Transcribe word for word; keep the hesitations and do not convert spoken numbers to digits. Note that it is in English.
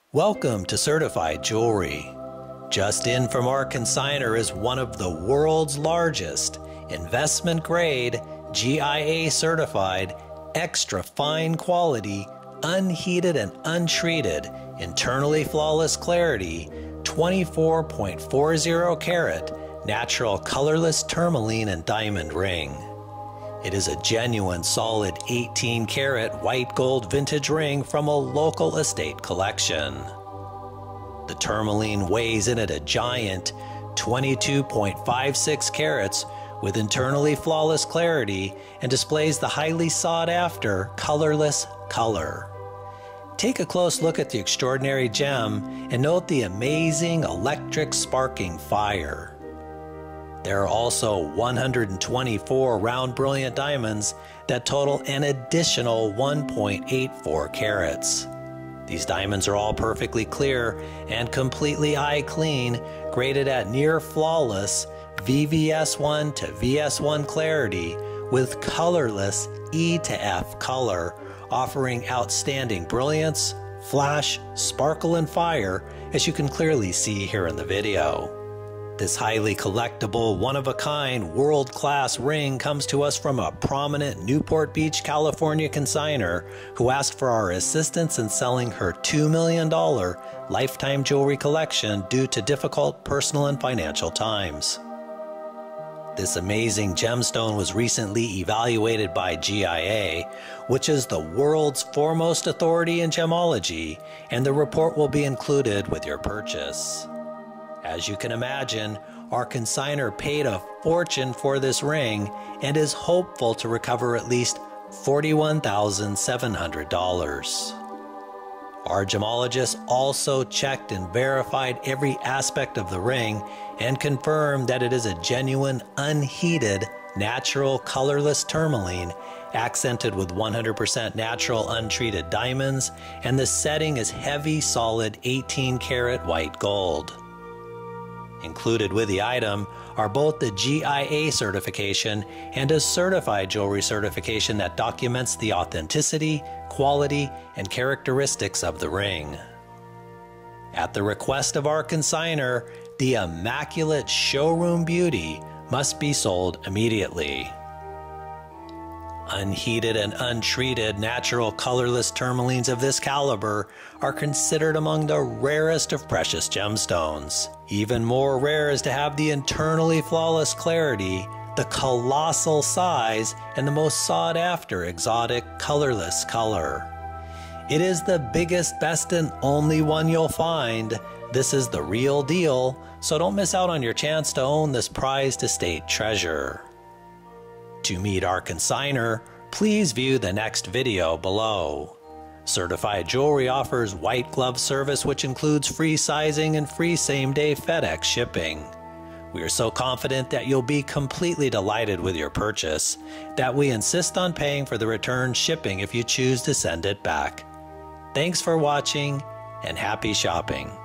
Welcome to Certified Jewelry. Just in from our consignor is one of the world's largest investment grade G I A certified extra fine quality unheated and untreated internally flawless clarity twenty-four point four zero carat natural colorless tourmaline and diamond ring. It is a genuine solid eighteen karat white gold vintage ring from a local estate collection. The tourmaline weighs in at a giant twenty-two point five six carats with internally flawless clarity and displays the highly sought after colorless color. Take a close look at the extraordinary gem and note the amazing electric sparking fire. There are also one hundred twenty-four round brilliant diamonds that total an additional one point eight four carats. These diamonds are all perfectly clear and completely eye clean, graded at near flawless V V S one to V S one clarity with colorless E to F color, offering outstanding brilliance, flash, sparkle, and fire, as you can clearly see here in the video. This highly collectible, one-of-a-kind, world-class ring comes to us from a prominent Newport Beach, California consignor who asked for our assistance in selling her two million dollar lifetime jewelry collection due to difficult personal and financial times. This amazing gemstone was recently evaluated by G I A, which is the world's foremost authority in gemology, and the report will be included with your purchase. As you can imagine, our consignor paid a fortune for this ring and is hopeful to recover at least forty-one thousand seven hundred dollars. Our gemologist also checked and verified every aspect of the ring and confirmed that it is a genuine, unheated, natural, colorless tourmaline accented with one hundred percent natural untreated diamonds, and the setting is heavy, solid eighteen karat white gold. Included with the item are both the G I A certification and a certified jewelry certification that documents the authenticity, quality, and characteristics of the ring. At the request of our consignor, the immaculate showroom beauty must be sold immediately. Unheated and untreated natural colorless tourmalines of this caliber are considered among the rarest of precious gemstones. Even more rare is to have the internally flawless clarity, the colossal size, and the most sought after exotic colorless color. It is the biggest, best, and only one you'll find. This is the real deal, so don't miss out on your chance to own this prized estate treasure. To meet our consignor, please view the next video below. Certified Jewelry offers white glove service, which includes free sizing and free same-day FedEx shipping. We are so confident that you'll be completely delighted with your purchase that we insist on paying for the return shipping if you choose to send it back. Thanks for watching and happy shopping.